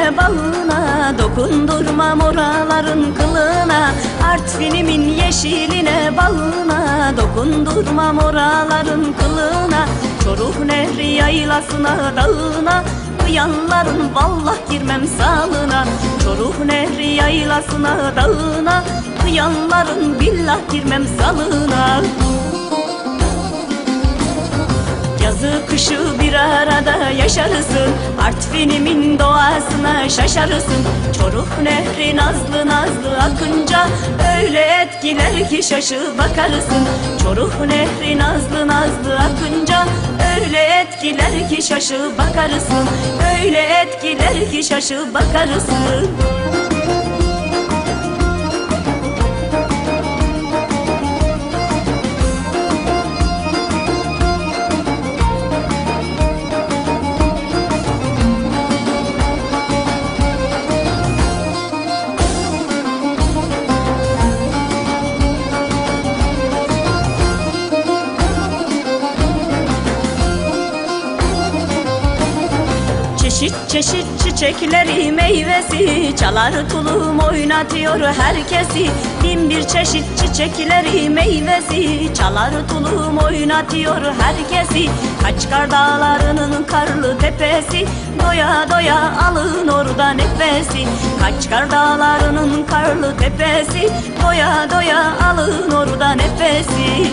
yeşiline bağına, dokundurmam oraların kılına. Artvinimin yeşiline bağına, dokundurmam oraların kılına. Çoruh Nehri yaylasına dağına, kıyanların vallah girmem salına. Çoruh Nehri yaylasına dağına, kıyanların billah girmem salına. Yazı kışı bir arada yaşarsın, Artvinimin doğasına şaşarısın. Çoruh Nehri nazlı nazlı akınca, öyle etkiler ki şaşı bakarsın. Çoruh Nehri nazlı nazlı akınca, öyle etkiler ki şaşı bakarsın. Öyle etkiler ki şaşı bakarsın. Çeşit çeşit çiçekleri meyvesi, çalar tulum oynatıyor herkesi. Bin bir çeşit çiçekleri meyvesi, çalar tulum oynatıyor herkesi. Kaçkar dağlarının karlı tepesi, doya doya alın orada nefesi. Kaçkar dağlarının karlı tepesi, doya doya alın orada nefesi.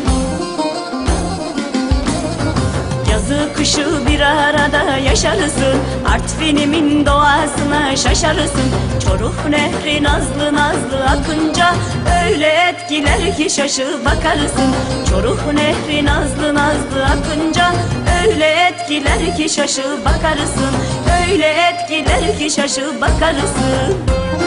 Yazı kışı bir arada yaşarsın, Artvinimin doğasına şaşarısın. Çoruh Nehri nazlı nazlı akınca, öyle etkiler ki şaşı bakarsın. Çoruh Nehri nazlı nazlı akınca, öyle etkiler ki şaşı bakarsın. Öyle etkiler ki şaşı bakarsın.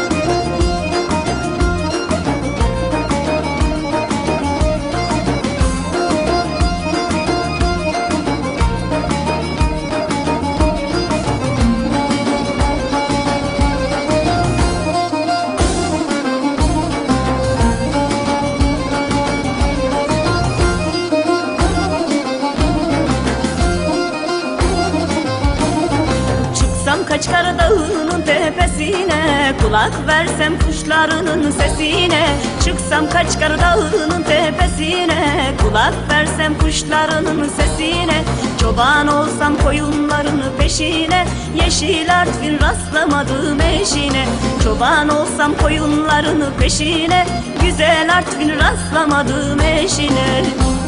Kaçkar dağının tepesine, kulak versem kuşlarının sesine. Çıksam Kaçkar dağının tepesine, kulak versem kuşlarının sesine. Çoban olsam koyunların peşine, yeşil Artvin rastlamadım eşine. Çoban olsam koyunların peşine, güzel Artvin rastlamadım eşine.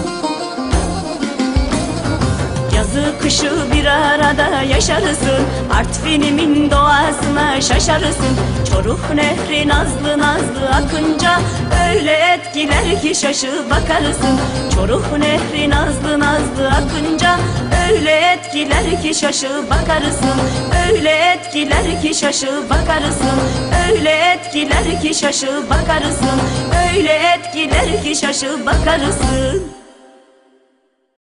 Yazı kışı bir arada yaşarsın, Artvinimin doğasına şaşarısın. Çoruh Nehri nazlı nazlı akınca, öyle etkiler ki şaşı bakarsın. Çoruh Nehri nazlı nazlı akınca, öyle etkiler ki şaşı bakarsın. Öyle etkiler ki şaşı bakarsın. Öyle etkiler ki şaşı bakarsın. Öyle etkiler ki şaşı bakarsın.